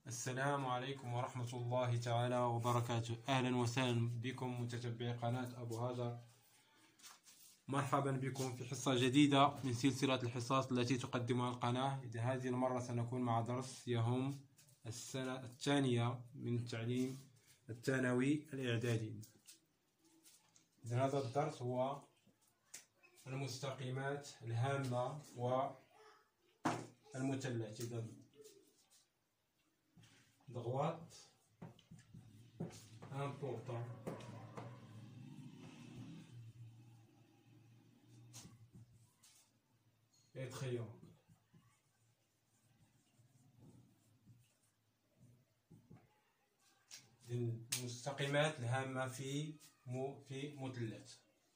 السلام عليكم ورحمة الله تعالى وبركاته. أهلا وسهلا بكم متتبعي قناة أبو هاجر. مرحبا بكم في حصة جديدة من سلسلة الحصص التي تقدمها القناة. هذه المرة سنكون مع درس يهم السنة الثانية من التعليم الثانوي الإعدادي. هذا الدرس هو المستقيمات الهامة والمثلث. Droites importants et triangles. المستقيمات الهامة في مثلث.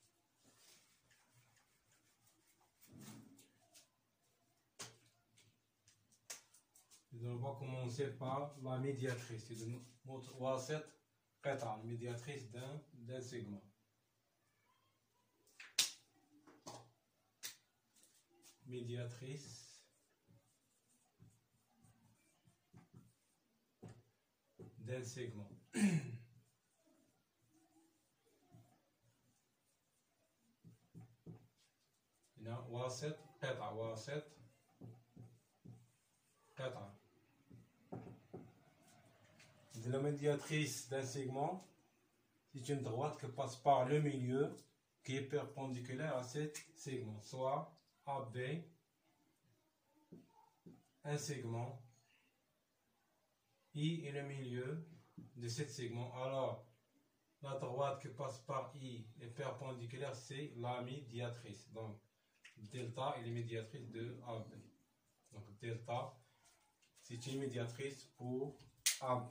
On va commencer par la médiatrice. واسط قطعة médiatrice d'un segment. Médiatrice d'un segment. هنا واسط قطعة واسط قطعة. La médiatrice d'un segment, c'est une droite qui passe par le milieu, qui est perpendiculaire à ce segment, soit AB, un segment, I est le milieu de ce segment. Alors, la droite qui passe par I est perpendiculaire, c'est la médiatrice. Donc, delta est la médiatrice de AB. Donc, delta, c'est une médiatrice pour AB.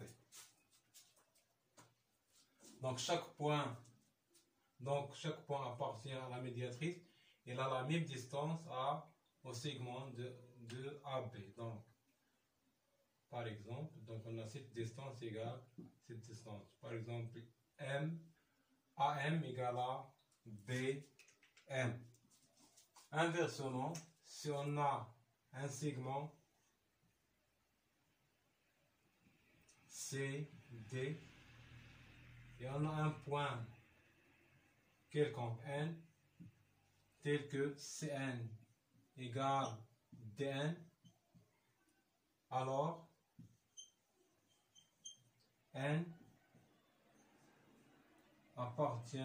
Donc chaque point appartient à la médiatrice. Elle a la même distance au segment de AB. Donc, par exemple, on a cette distance égale cette distance. Par exemple, AM égale à BM. Inversement, si on a un segment CD et on a un point quelconque N tel que Cn égale Dn, alors N appartient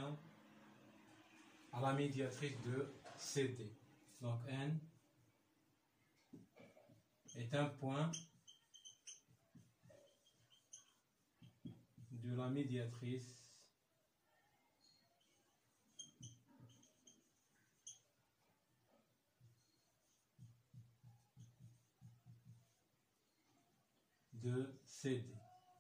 à la médiatrice de CD. Donc N est un point de la médiatrice de CD.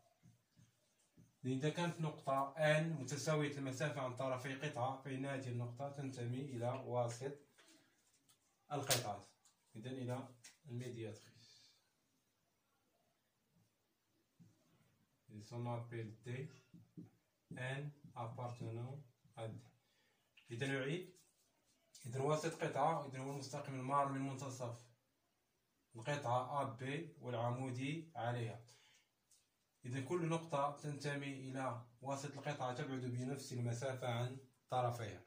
إذا كانت نقطة N متساوية المسافة عن طرفي قطعة، فإن هذه النقطة تنتمي إلى واسط القطعة، إذن إلى الميدياتريس. On appelle D N appartenant à D. إذا نعيد، إذا واسط قطعة، إذا هو المستقيم المار من منتصف القطعة AB والعمودي عليها. إذا كل نقطة تنتمي إلى واسط القطعة تبعد بنفس المسافة عن طرفيها.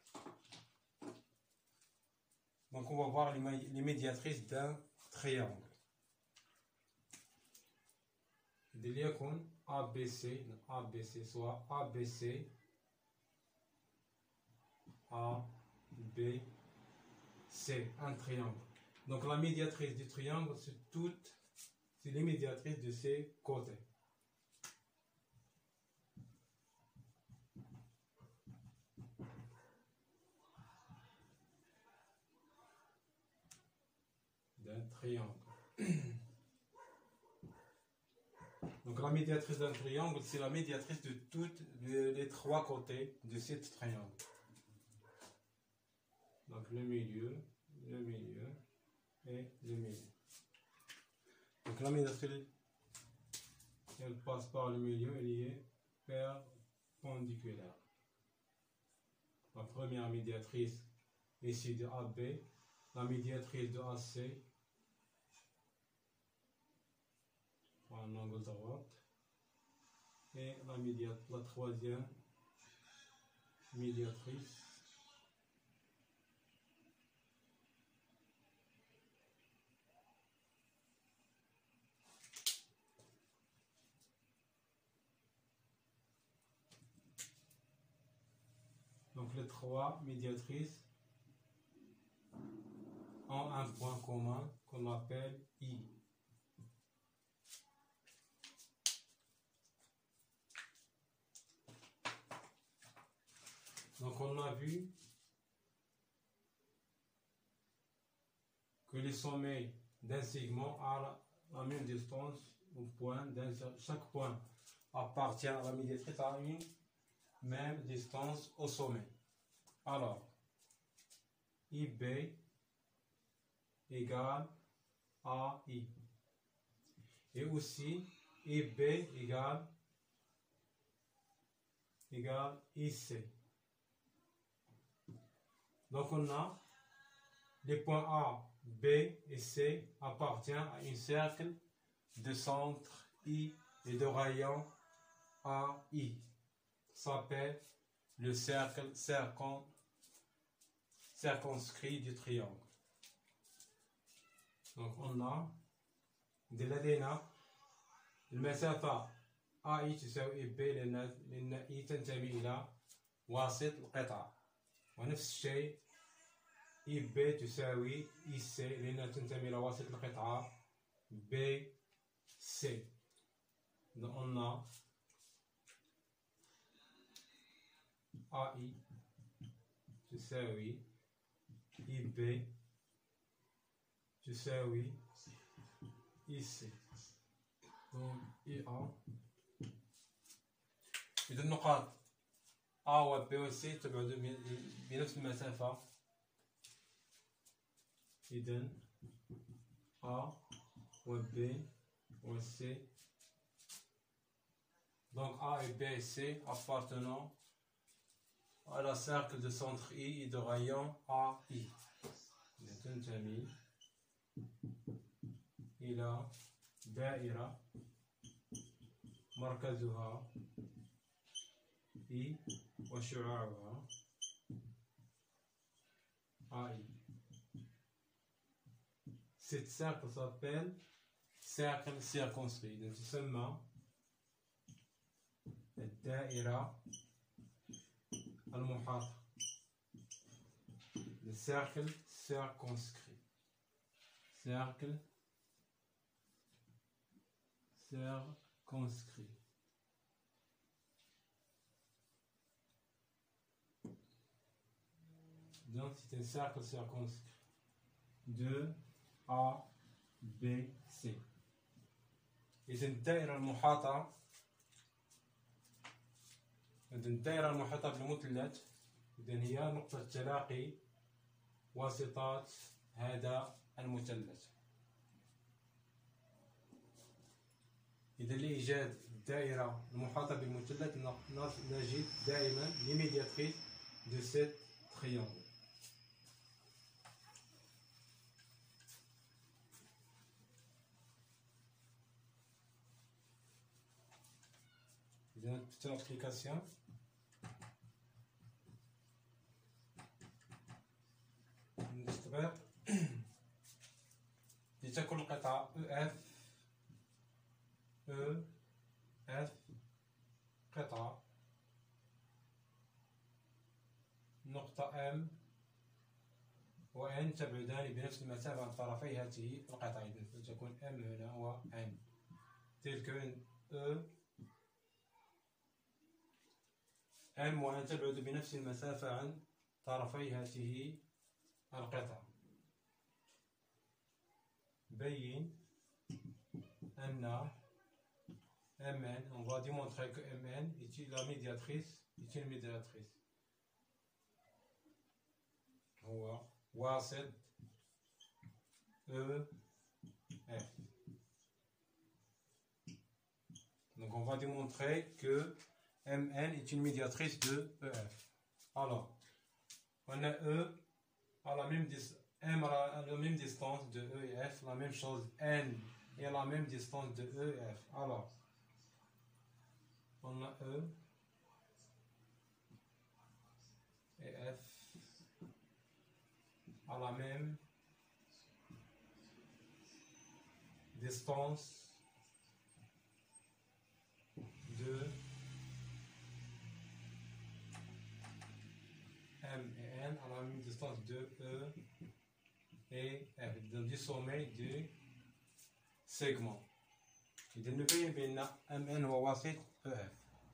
Donc on va voir les médiatrices d'un triangle. ليكن ABC soit ABC un triangle. Donc la médiatrice du triangle, c'est les médiatrices de ces côtés. D'un triangle. Donc la médiatrice d'un triangle, c'est la médiatrice de toutes les trois côtés de ce triangle. Donc le milieu et le milieu. Donc la médiatrice, elle passe par le milieu, elle y est perpendiculaire. La première médiatrice ici de AB, la médiatrice de AC, un angle droit. Et la troisième médiatrice. Donc les trois médiatrices ont un point commun qu'on appelle I. Donc on a vu que les sommets d'un segment ont la même distance au point. Chaque point appartient à la médiatrice à une même distance au sommet. Alors, IB égale AI. Et aussi, IB égale IC. Donc on a les points A, B et C appartiennent à un cercle de centre I et de rayon AI. Ça s'appelle le cercle circonscrit du triangle. Donc on a دي لدينا المسافة AI تساوي B لأن I تنتمي إلى واسط القطعة، ونفس الشيء IB تساوي IC لأنها تنتمي إلى واسط القطعة BC. Donc on a AI تساوي IB تساوي IC. Donc IA. إذا النقاط A و B و C تبعد بنفس المسافة. إذا A و B و C. Donc A et B et C appartenant à la cercle de centre I et de rayon AI. تنتمي إلى دائرة مركزها I وشعاعها AI. Cet cercle s'appelle cercle circonscrit. Donc تسمى الدائرة المحاطة. Le cercle circonscrit. Cercle circonscrit. Donc c'est un cercle circonscrit de A, B, C. إذا الدائرة المحاطة بالمثلث إذا هي نقطة تلاقي واسطات هذا المثلث. إذا لإيجاد الدائرة المحاطة بالمثلث نجد دائما les médiatrices de cet triangle. إذا petite application. نختبر لتكون القطعة EF قطعة نقطة M و N تبعدان بنفس المسافة عن طرفي هذه القطعة. إذن فتكون M هنا و N تلك M و N تبعد بنفس المسافة عن طرفي هذه القطعة. بين أن MN, on va démontrer que MN est la médiatrice, est une médiatrice. هو واسط EF. Donc on va démontrer que MN est une médiatrice de EF. Alors, on a E à la même distance, M à la même distance de E et F, la même chose N et la même distance de E et F. Alors, on a E et F à la même distance de M et N, à la même distance de E et F, du sommet du segment. إذا نبين بأن MN هو واسط EF.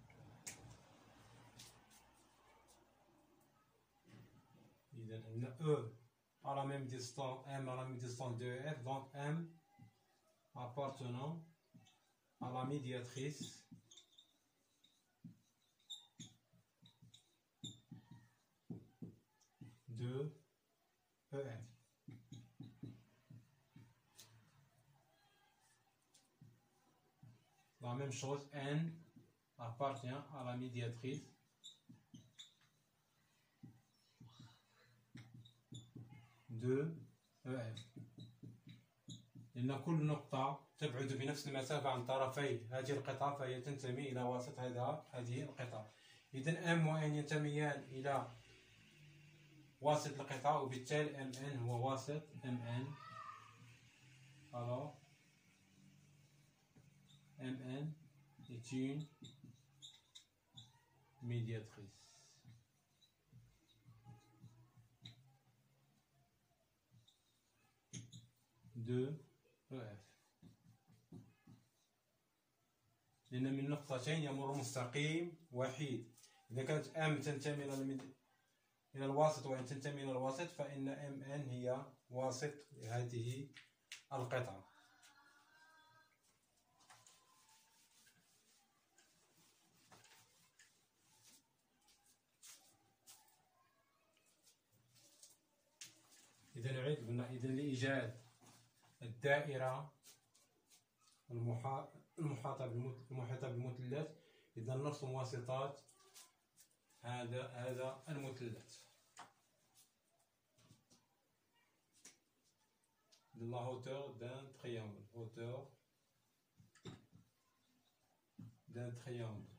إذا أن E à la même distance, M à la même distance de EF, donc M appartenant à la médiatrice de EF. La même chose, N appartient à la médiatrice de EF. لأن كل نقطة تبعد بنفس المسافة عن طرفي هذه القطعة فهي تنتمي إلى واسط هذه القطعة. إذا M و N ينتميان إلى واسط القطعة وبالتالي MN هو واسط MN. Alors MN est une médiatrice. De EF. لأن من نقطتين يمر مستقيم وحيد. إذا كانت M تنتمي إلى الواسط وإن تنتمي إلى الواسط فإن MN هي واسط هذه القطعة. إذا نعيد قلنا إذا لإيجاد الدائرة المحاطة بالمثلث إذا نرسم واسطات هذا المثلث. De la hauteur d'un triangle. Hauteur d'un triangle.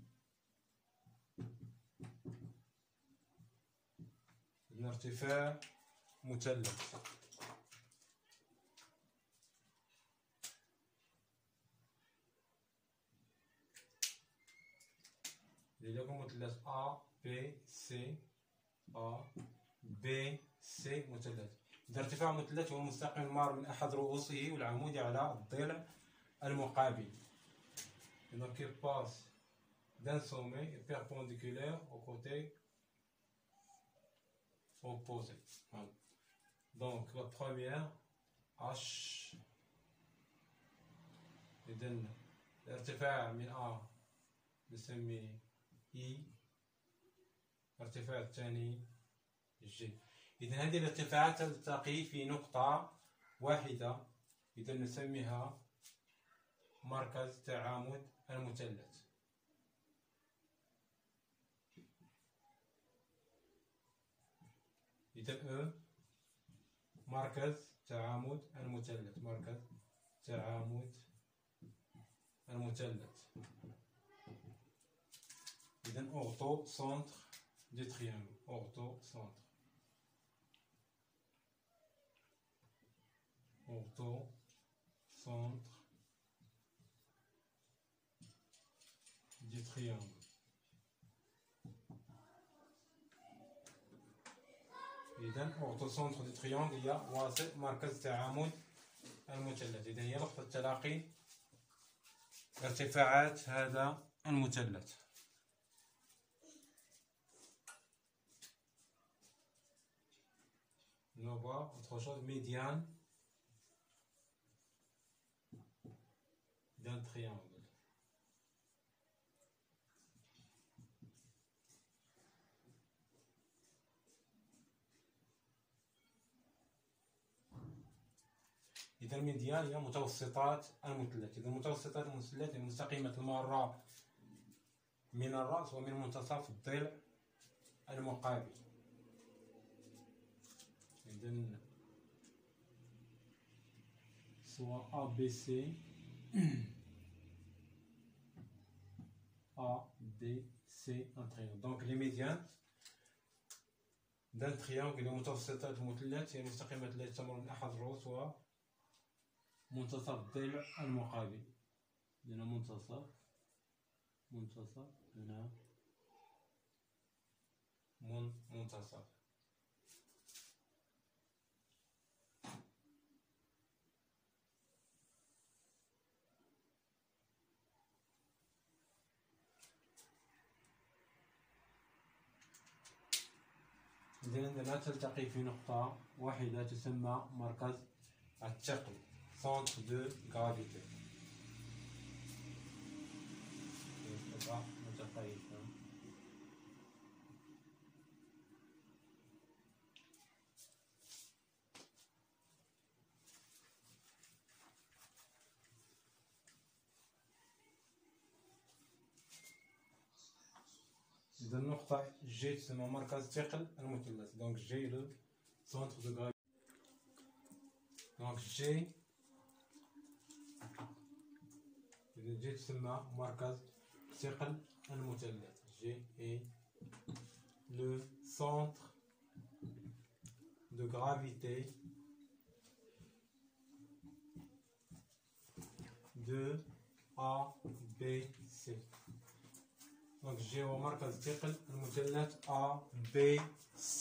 ارتفاع مثلث. ليكون مثلث A B C A B C مثلث. إذا ارتفاع مثلث هو المستقيم المار من أحد رؤوسه والعمودي على الضلع المقابل. Donc il passe d'un sommet perpendiculaire au côté opposé. Voilà. Donc la première H. إذا الارتفاع من A نسميه E. الارتفاع الثاني G. إذا هذه الارتفاعات تلتقي في نقطة واحدة، إذا نسميها مركز تعامد المثلث. إذا مركز تعامد المثلث. مركز تعامد المثلث. إذا أورتو سنتر دو تريانغل. أورتو سنتر. أورتو سنتر دو تريانغل. إذا أورتو سنتر دو تريانغل هي واسط مركز تعامد المثلث. إذا هي نقطة تلاقي ارتفاعات هذا المثلث. On voit autre chose, médiane d'un triangle. إذا الميديان هي متوسطات المثلث. إذا متوسطات المثلث هي مستقيمة المارة من الرأس ومن منتصف الضلع المقابل. إذا soit ABC, ABC un triangle. Donc les médians d'un triangle اللي متوسطات المثلث هي المستقيمات التي تمر من أحد الرؤوس ومنتصف الضلع المقابل. هنا منتصف هنا منتصف. إذا عندما تلتقي في نقطة واحدة تسمى مركز الثقل centre de gravité. متقايسة. إذا النقطة جي تسمى مركز ثقل المثلث. دونك جي لو centre de gravité. دونك جي إذا جي تسمى مركز ثقل المثلث. جي est le centre de gravité de ABC. دونك جي هو مركز ثقل المثلث ABC.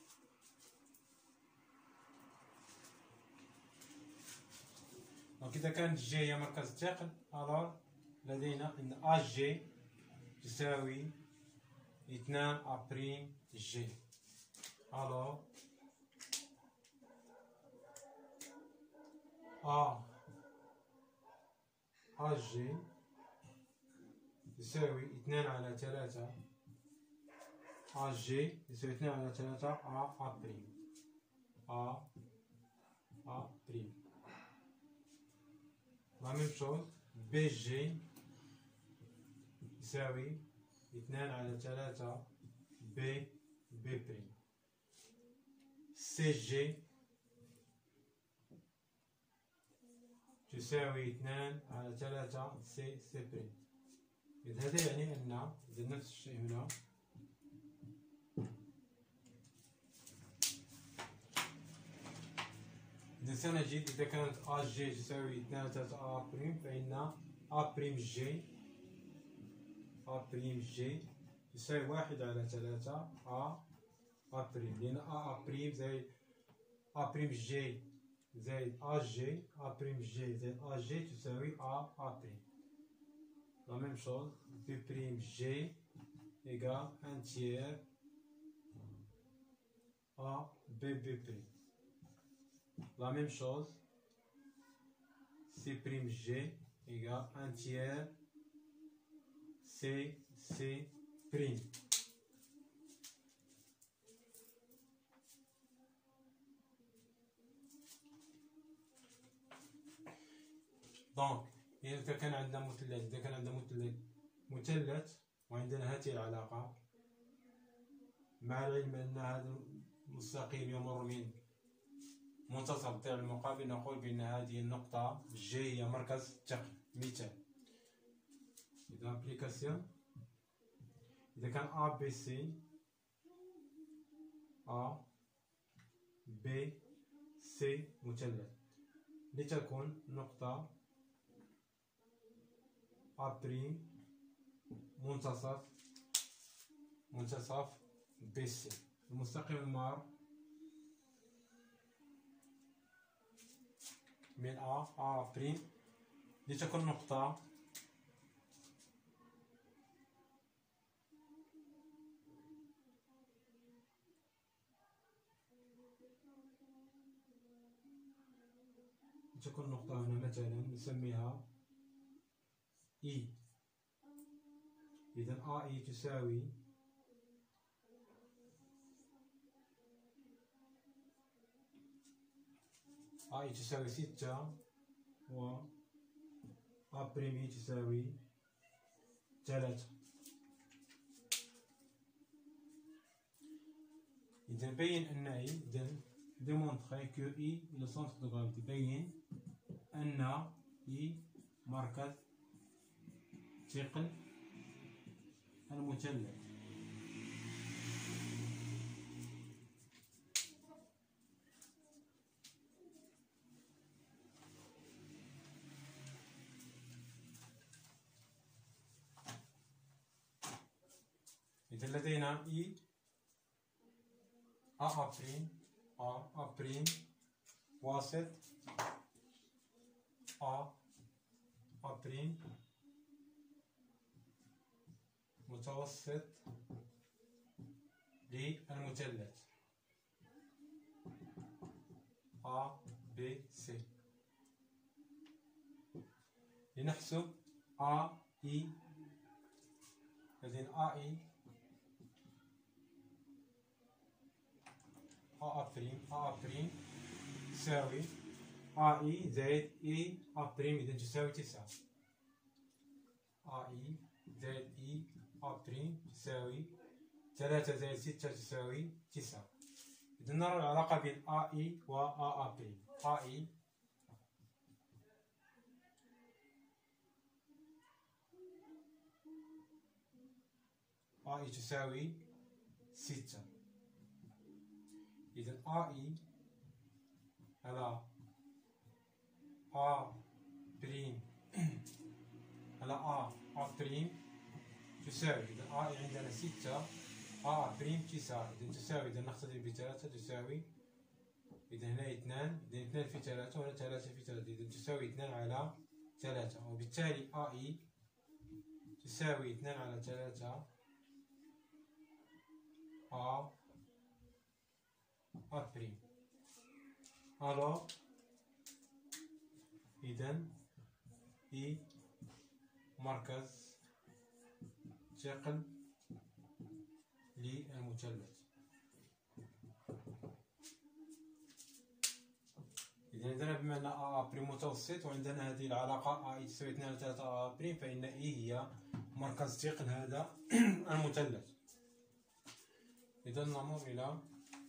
دونك إذا كانت جي هي مركز الثقل alors لدينا أن AG تساوي 2 A بريم G. alors AG يساوي 2 على 3 AG يساوي 2 على 3 A بريم A بريم. La même chose BG يساوي 2 على 3 B بريم. CG تساوي 2 على 3 C بريم. إذا هذا يعني أن إذا نفس الشيء هنا إذا سنجد إذا كانت A G تساوي 2 على 3 A بريم فإن A بريم G يساوي 1 على 3 A بريم. لأن A بريم زائد A بريم G زائد A G A بريم G زائد A G تساوي A بريم. La même chose, B prime G égale 1 tiers A B prime. La même chose, C prime G égale 1 tiers C prime. Donc, إذا كان عندنا مثلث وعندنا هذه العلاقة مع العلم أن هذا المستقيم يمر من منتصف الضلع المقابل نقول بأن هذه النقطة جي هي مركز الثقل. مثال إذا أبليكاسيون إذا كان A B C A B C مثلث لتكون نقطة A بريم منتصف بي سي. المستقيم المار من A بريم لتكون نقطة هنا مثلا نسميها E. إذا AE تساوي تساوي 6 و A بريم تساوي 3. إذا بين أن إذا démontrer que I est le centre de gravité. بين أن إي مركز ثقل المثلث. إذا لدينا إي أ بريم واسط أ بريم متوسط للمثلث A B C. لنحسب A I. لدينا A I A بريم تساوي A I زائد I A بريم، إذا تساوي 9. A I زائد I A بريم تساوي 3 زائد 6 تساوي 9. إذا نرى العلاقة بين A I و A بريم. A I تساوي 6. إذا A I على A بريم على A بريم تساوي، إذا A I عندنا 6 A بريم 9، إذا تساوي، إذا نختزل ب3 تساوي، إذا هنا 2، إذا 2 في 3 وهنا 3 في 3، إذا تساوي 2 على 3، وبالتالي A I تساوي 2 على 3 A بريم. ألو إذا إي مركز ثقل للمثلث. إذا عندنا بما أن A بريم متوسط وعندنا هذه العلاقة A تساوي 2 على 3 A بريم، فإن إي هي مركز ثقل هذا المثلث. إذا نمر إلى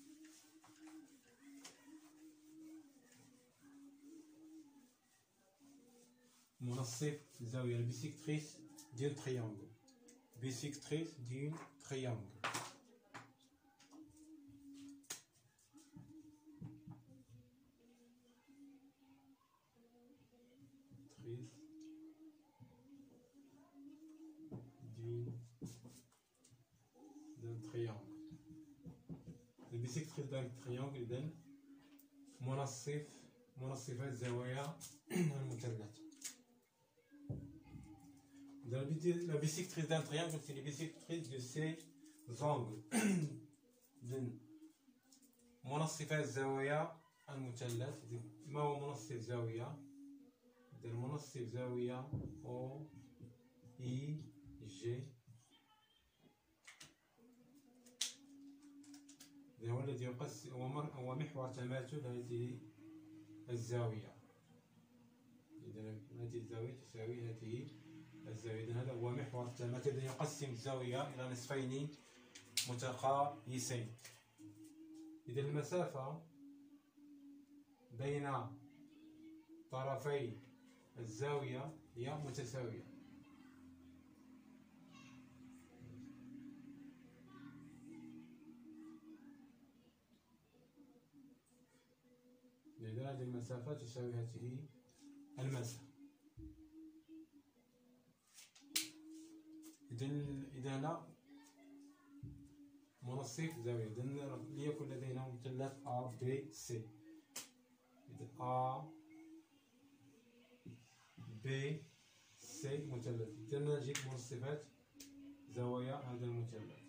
منصف الزاوية، البيسيكتريس ديال تريانغل. بيسيكتريس ديال تريانغل. البيسيكتريس ديال تريانغل إذا منصفات زوايا المثلث. La bisectrice d'un triangle, c'est la bisectrice de ces angles. منصفات الزوايا المثلث. ما هو منصف زاوية؟ منصف زاوية O I G هو الذي يقسم، هو محور تماثل هذه الزاوية. إذا هذه الزاوية تساوي هذه الزاوية. إذا هذا هو محور التماثل الذي يقسم الزاوية إلى نصفين متقايسين. إذا المسافة بين طرفي الزاوية هي متساوية. إذا هذه المسافة تساوي هذه المسافة. إذا هنا منصف زاوية، إذا ليكن لدينا مثلث A B C. إذا A B C مثلث، إذا نجد منصفات زوايا هذا المثلث.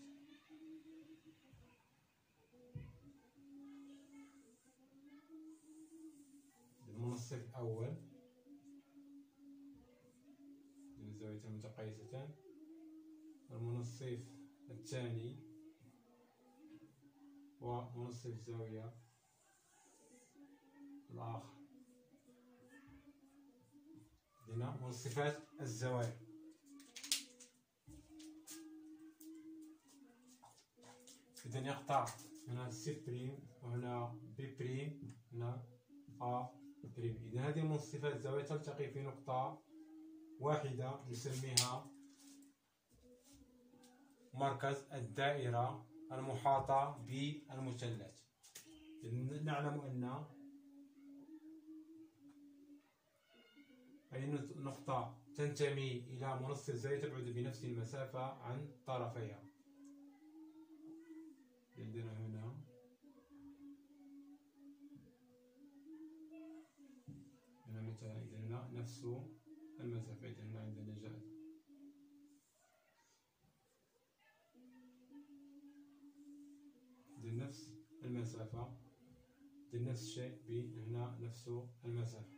المنصف الأول زاويتان متقايستان، المنصف الثاني ومنصف الزاوية الآخر. هنا منصفات الزوايا. إذا يقطع هنا C بريم وهنا B بريم، هنا A بريمي. إذا هذه المنصفات الزاوية تلتقي في نقطة واحدة نسميها مركز الدائرة المحاطة بالمثلث. نعلم أن أي نقطة تنتمي إلى منصف زاوية تبعد بنفس المسافة عن طرفيها. عندنا هنا مثلا إذا هنا نفس المسافة، إذا هنا عندنا جهة نفس المسافة، نفس الشيء هنا نفس المسافة.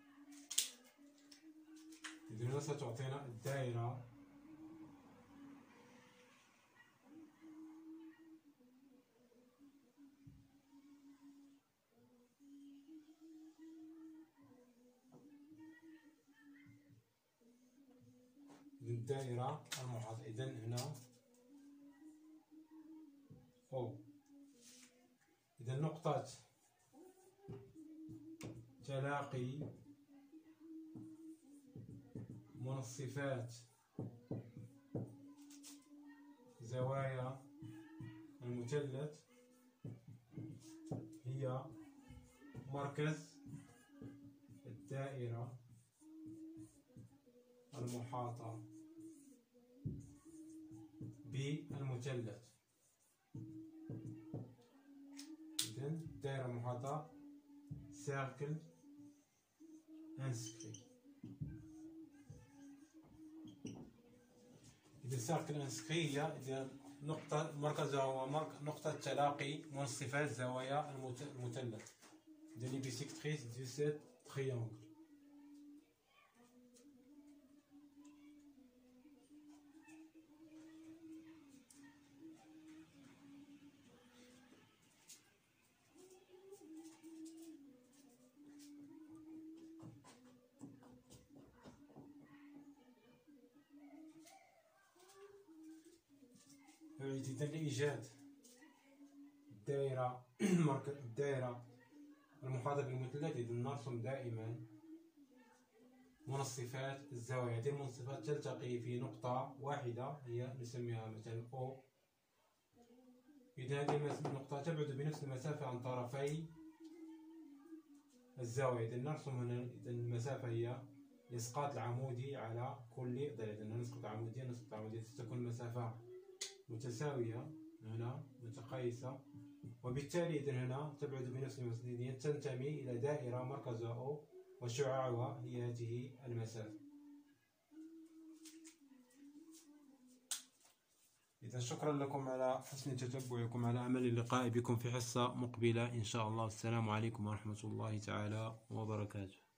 إذا هنا ستعطينا الدائرة المحاطة. إذا هنا أو إذا نقطة تلاقي منصفات زوايا المثلث هي مركز الدائرة المحاطة بالمثلث. إذن الدائرة المحاطة سيركل انسكري. إذا سيركل انسكري هي إذا نقطة مركزها هو نقطة تلاقي منصفات زوايا المثلث. إذا لي بيسيكتريس دو سيت تريونغل. إذا لإيجاد الدائرة الدائرة المحاطة بالمثلث، إذا نرسم دائما منصفات الزوايا. هذه المنصفات تلتقي في نقطة واحدة هي نسميها مثلا O. إذا هذه النقطة تبعد بنفس المسافة عن طرفي الزاوية. إذا نرسم هنا إذا المسافة هي الإسقاط العمودي على كل ضلع. إذا نسقط عموديا ستكون المسافة متساوية هنا متقايسة، وبالتالي إذا هنا تبعد بنفس المسافة، تنتمي إلى دائرة مركزها O وشعاعها هي هذه المسافة. إذا شكرا لكم على حسن تتبعكم، على أمل اللقاء بكم في حصة مقبلة إن شاء الله. السلام عليكم ورحمة الله تعالى وبركاته.